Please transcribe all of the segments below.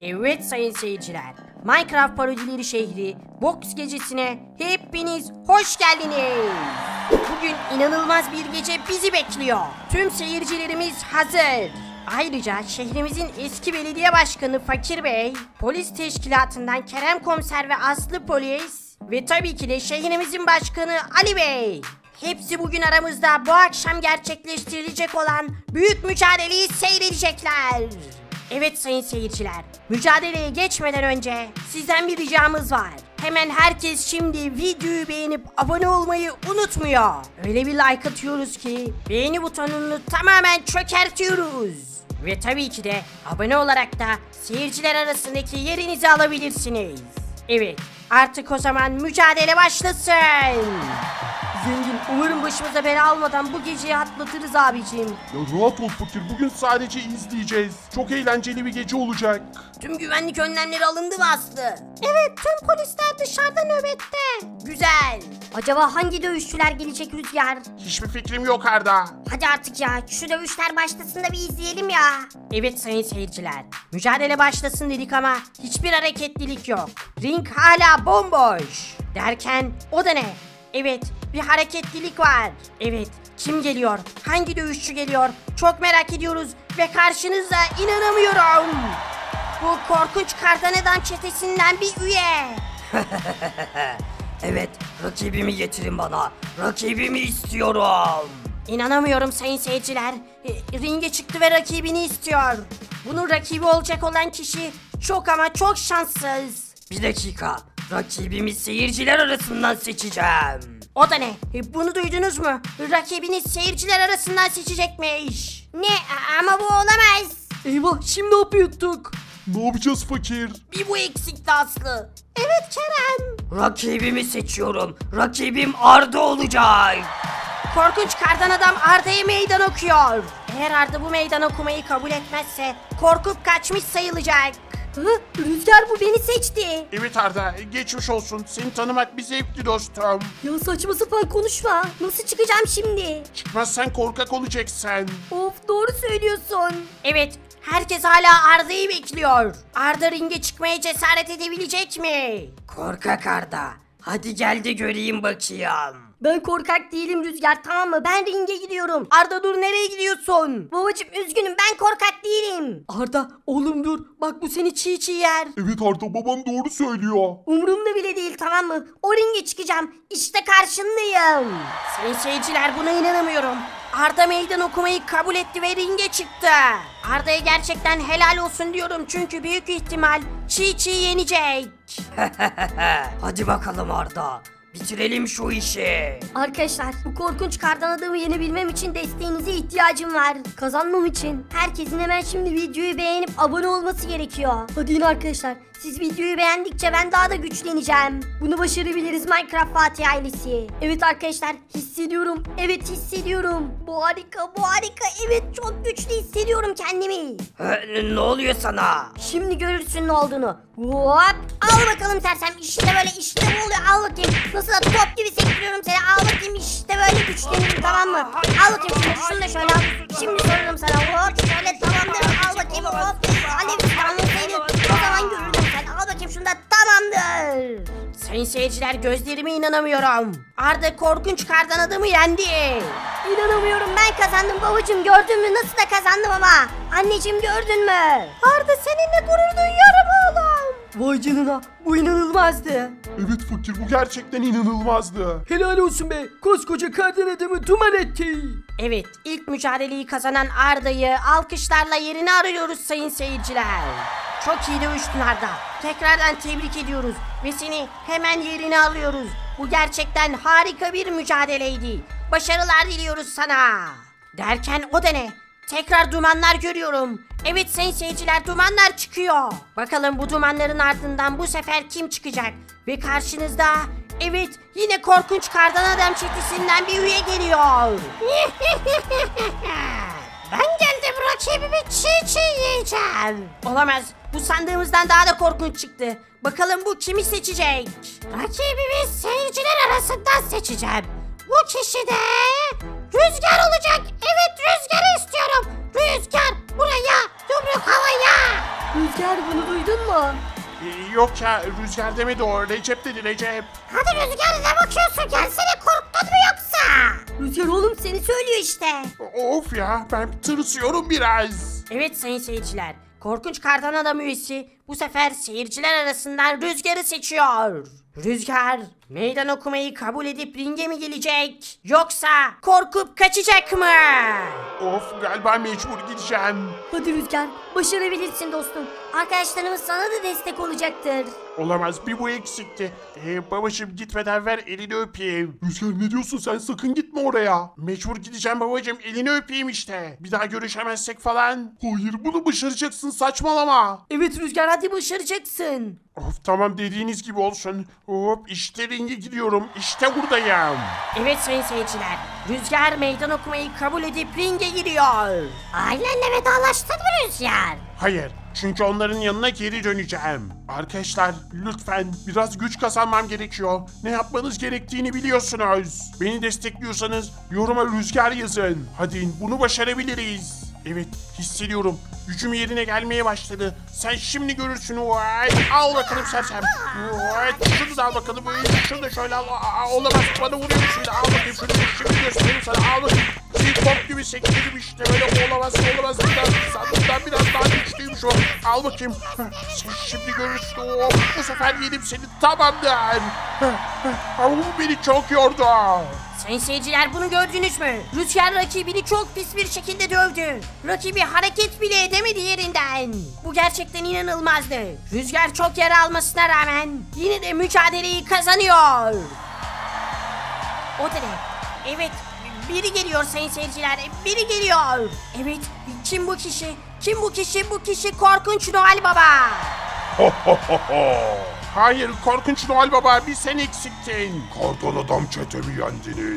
Evet sayın seyirciler, Minecraft parodileri şehri Box gecesine hepiniz hoş geldiniz. Bugün inanılmaz bir gece bizi bekliyor. Tüm seyircilerimiz hazır. Ayrıca şehrimizin eski belediye başkanı Fakir Bey, polis teşkilatından Kerem Komiser ve Aslı Polis ve tabii ki de şehrimizin başkanı Ali Bey. Hepsi bugün aramızda bu akşam gerçekleştirilecek olan büyük mücadeleyi seyredecekler. Evet sayın seyirciler, mücadeleye geçmeden önce sizden bir ricamız var. Hemen herkes şimdi videoyu beğenip abone olmayı unutmuyor. Öyle bir like atıyoruz ki beğeni butonunu tamamen çökertiyoruz. Ve tabii ki de abone olarak da seyirciler arasındaki yerinizi alabilirsiniz. Evet, artık o zaman mücadele başlasın. Zengin, umarım başımıza bela almadan bu geceyi atlatırız abicim. Ya rahat ol Fakir, bugün sadece izleyeceğiz. Çok eğlenceli bir gece olacak. Tüm güvenlik önlemleri alındı mı Aslı? Evet, tüm polisler dışarıda nöbette. Güzel. Acaba hangi dövüşçüler gelecek Rüzgar? Hiçbir fikrim yok Arda. Hadi artık ya, şu dövüşler başlasın da bir izleyelim ya. Evet sayın seyirciler, mücadele başlasın dedik ama hiçbir hareketlilik yok. Ring hala bomboş. Derken o da ne? Evet, bir hareketlilik var. Evet, kim geliyor? Hangi dövüşçü geliyor? Çok merak ediyoruz ve karşınızda inanamıyorum. Bu korkunç kardan adam çetesinden bir üye. Evet, rakibimi getirin bana. Rakibimi istiyorum. İnanamıyorum sayın seyirciler. Ringe çıktı ve rakibini istiyor. Bunun rakibi olacak olan kişi çok ama çok şanssız. Bir dakika, rakibimi seyirciler arasından seçeceğim. O da ne? Bunu duydunuz mu? Rakibiniz seyirciler arasından seçecekmiş. Ne? Ama bu olamaz. Eyvah, şimdi hapı yuttuk. Ne yapacağız Fakir? Bir bu eksikti Aslı. Evet Kerem. Rakibimi seçiyorum. Rakibim Arda olacak. Korkunç kardan adam Arda'ya meydan okuyor. Eğer Arda bu meydan okumayı kabul etmezse korkup kaçmış sayılacak. Rüzgar bu beni seçti. Evet Arda, geçmiş olsun. Seni tanımak bir zevkli dostum. Ya saçma sapan konuşma. Nasıl çıkacağım şimdi? Çıkmazsan korkak olacaksın. Of, doğru söylüyorsun. Evet, herkes hala Arda'yı bekliyor. Arda ringe çıkmaya cesaret edebilecek mi? Korkak Arda. Hadi gel de göreyim bakayım. Ben korkak değilim Rüzgar, tamam mı? Ben ringe gidiyorum. Arda dur, nereye gidiyorsun? Babacım üzgünüm, ben korkak değilim. Arda oğlum dur, bak bu seni çiğ çiğ yer. Evet Arda, babam doğru söylüyor. Umurumda bile değil, tamam mı? O ringe çıkacağım. İşte karşındayım. Sayın seyirciler, buna inanamıyorum. Arda meydan okumayı kabul etti ve ringe çıktı. Arda'ya gerçekten helal olsun diyorum çünkü büyük ihtimal çiğ çiğ yenecek. Hadi bakalım Arda. Bitirelim şu işi. Arkadaşlar, bu korkunç kardan adamı yenebilmem için desteğinize ihtiyacım var. Kazanmam için herkesin hemen şimdi videoyu beğenip abone olması gerekiyor. Hadi yine arkadaşlar, siz videoyu beğendikçe ben daha da güçleneceğim. Bunu başarabiliriz Minecraft Fatih ailesi. Evet arkadaşlar, hissediyorum. Evet hissediyorum. Bu harika, bu harika. Evet, çok güçlü hissediyorum kendimi. Ne oluyor sana? Şimdi görürsün ne olduğunu. Hop! Al bakalım sersem. İşte böyle, işte bu oluyor. Al bakayım. Nasıl da top gibi sektiriyorum seni. Al bakayım, işte böyle güçlenirim, tamam mı? Al bakayım şunu da şöyle al. Şimdi sorarım sana. Hop! Şöyle, tamamdır. Al bakayım, hop! Alev tamamlasaydın o zaman görürdüm sen. Al bakayım şunu da, tamamdır. Sayın seyirciler, gözlerime inanamıyorum. Arda korkunç kardan adamı yendi. İnanamıyorum, ben kazandım babacığım, gördün mü? Nasıl da kazandım ama. Anneciğim, gördün mü? Arda seninle gurur duyuyorum oğlum. Vay canına, bu inanılmazdı. Evet Fakir, bu gerçekten inanılmazdı. Helal olsun be, koskoca kardan adamı duman etti. Evet, ilk mücadeleyi kazanan Arda'yı alkışlarla yerine arıyoruz sayın seyirciler. Çok iyi dövüştün Arda. Tekrardan tebrik ediyoruz ve seni hemen yerine alıyoruz. Bu gerçekten harika bir mücadeleydi. Başarılar diliyoruz sana. Derken o da ne? Tekrar dumanlar görüyorum. Evet sayın seyirciler, dumanlar çıkıyor. Bakalım bu dumanların ardından bu sefer kim çıkacak? Ve karşınızda, evet, yine korkunç kardan adam çetesinden bir üye geliyor. Ben geldim, rakibimi çiğ çiğ yiyeceğim. Olamaz, bu sandığımızdan daha da korkunç çıktı. Bakalım bu kimi seçecek? Rakibimi seyirciler arasından seçeceğim. Bu kişi de Rüzgar olacak. Evet, Rüzgar'ı istiyorum. Rüzgar buraya, yumruk havaya. Rüzgar bunu duydun mu? Yok ya, Rüzgar demedi o. Recep dedi, Recep. Hadi Rüzgar, ne bakıyorsun? Gelsene, korktun mu yoksa? Rüzgar oğlum seni söylüyor işte. Of ya, ben tırsıyorum biraz. Evet sayın seyirciler. Korkunç Kardan Adam üyesi bu sefer seyirciler arasından Rüzgar'ı seçiyor. Rüzgar meydan okumayı kabul edip ringe mi gelecek? Yoksa korkup kaçacak mı? Of, galiba mecbur gideceğim. Hadi Rüzgar, başarabilirsin dostum. Arkadaşlarımız sana da destek olacaktır. Olamaz, bir bu eksikti. Babacım, gitmeden ver, elini öpeyim. Rüzgar, ne diyorsun sen? Sakın gitme oraya. Mecbur gideceğim babacım, elini öpeyim işte. Bir daha görüşemezsek falan. Hayır, bunu başaracaksın, saçmalama. Evet Rüzgar, hadi başaracaksın. Of, tamam, dediğiniz gibi olsun. Hop, işte ringe gidiyorum. İşte buradayım. Evet sayın seyirciler, Rüzgar meydan okumayı kabul edip ringe giriyor. Ailenle vedalaştın mı Rüzgar? Hayır, çünkü onların yanına geri döneceğim. Arkadaşlar, lütfen biraz güç kazanmam gerekiyor. Ne yapmanız gerektiğini biliyorsunuz. Beni destekliyorsanız yoruma Rüzgar yazın. Hadi, bunu başarabiliriz. Evet, hissediyorum. Gücüm yerine gelmeye başladı. Sen şimdi görürsün. Vay, al bakalım sersem. Vay, şunu da al bakalım. Şunu da şöyle al. Olamaz, bana vuruyor şimdi. Al bakayım şunu. Şimdi göstereyim sana. Al bakayım. Top gibi sektirdim işte. Böyle olamaz. Sandığımdan biraz daha güçlüymüş o. Al bakayım. Sen şimdi görürsün. Bu sefer yedim seni. Tamamdır. Ama bu beni çok yordu. Sayın seyirciler, bunu gördünüz mü? Rüzgar rakibini çok pis bir şekilde dövdü. Rakibi hareket bile edemedi yerinden. Bu gerçekten inanılmazdı. Rüzgar çok yara almasına rağmen yine de mücadeleyi kazanıyor. O da ne? Evet, biri geliyor sayın seyirciler, biri geliyor. Evet, kim bu kişi? Kim bu kişi? Bu kişi Korkunç Noel Baba. Hayır, Korkunç Noel Baba, bir sen eksiktin. Kardan Adam çetemi yendiniz.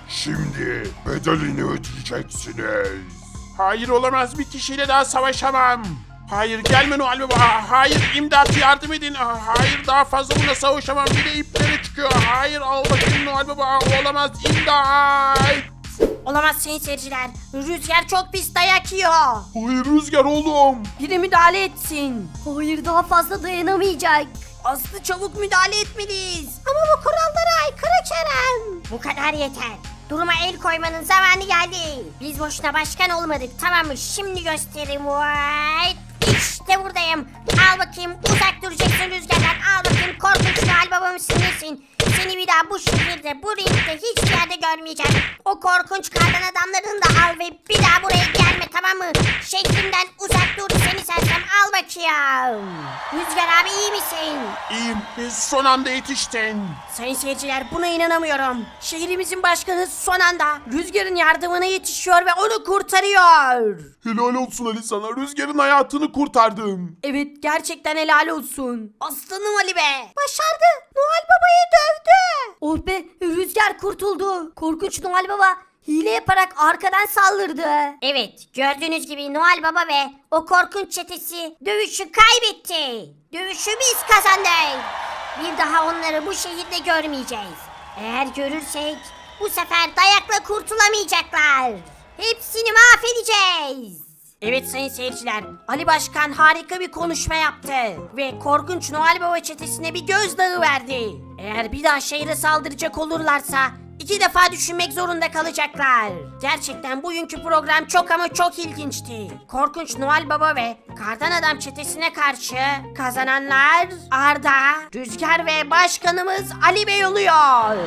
Şimdi bedelini ödeyeceksiniz. Hayır, olamaz, bir kişiyle daha savaşamam. Hayır, gelme Noel Baba. Hayır, imdat, yardım edin. Hayır, daha fazla buna savaşamam. Bir de ipleri çıkıyor. Hayır, al bakayım Noel Baba. Olamaz, imdat. Olamaz sayın seyirciler. Rüzgar çok pis dayak yiyor. Hayır Rüzgar oğlum. Biri müdahale etsin. Hayır, daha fazla dayanamayacak. Aslı, çabuk müdahale etmeliyiz. Ama bu kurallara aykırı Kerem. Bu kadar yeter. Duruma el koymanın zamanı geldi. Biz boşuna başkan olmadık, tamam mı? Şimdi göstereyim. Vay. İşte buradayım. Al bakayım, uzak duracaksın Rüzgar'dan. Al bakayım, Korkunç Noel Baba mısın nesin? Seni bir daha bu şehirde, bu ringde hiçbir yerde görmeyeceğim. O korkunç kardan adamlarını da al ve bir daha buraya gelme, tamam mı? Şehrimden uzak dur, seni sersem, al bakayım. Rüzgar abi, iyi misin? İyiyim. Son anda yetiştin. Sayın seyirciler, buna inanamıyorum. Şehrimizin başkanı son anda Rüzgar'ın yardımına yetişiyor ve onu kurtarıyor. Helal olsun Ali sana. Rüzgar'ın hayatını kurtardım. Evet, gerçekten helal olsun. Aslanım Ali be. Başardı. Noel Baba'yı dövdü. Oh be, Rüzgar kurtuldu. Korkunç Noel Baba hile yaparak arkadan saldırdı. Evet, gördüğünüz gibi Noel Baba ve o korkunç çetesi dövüşü kaybetti. Dövüşü biz kazandık. Bir daha onları bu şehirde görmeyeceğiz. Eğer görürsek bu sefer dayakla kurtulamayacaklar. Hepsini mahvedeceğiz. Evet sayın seyirciler, Ali Başkan harika bir konuşma yaptı ve Korkunç Noel Baba çetesine bir gözdağı verdi. Eğer bir daha şehre saldıracak olurlarsa 2 defa düşünmek zorunda kalacaklar. Gerçekten bugünkü program çok ama çok ilginçti. Korkunç Noel Baba ve Kardan Adam çetesine karşı kazananlar Arda, Rüzgar ve başkanımız Ali Bey oluyor.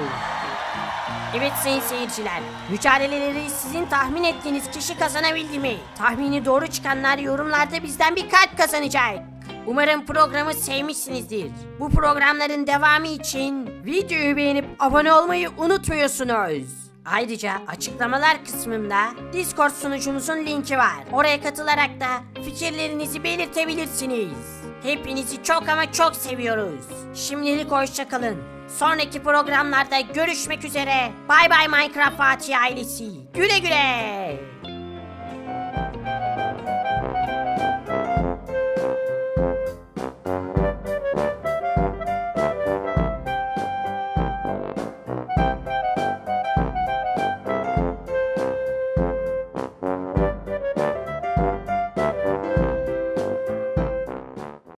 Evet sayın seyirciler, mücadeleleri sizin tahmin ettiğiniz kişi kazanabildi mi? Tahmini doğru çıkanlar yorumlarda bizden bir kalp kazanacak. Umarım programı sevmişsinizdir. Bu programların devamı için videoyu beğenip abone olmayı unutmuyorsunuz. Ayrıca açıklamalar kısmında Discord sunucumuzun linki var. Oraya katılarak da fikirlerinizi belirtebilirsiniz. Hepinizi çok ama çok seviyoruz. Şimdilik hoşça kalın. Sonraki programlarda görüşmek üzere. Bay bay Minecraft Fatih ailesi. Güle güle.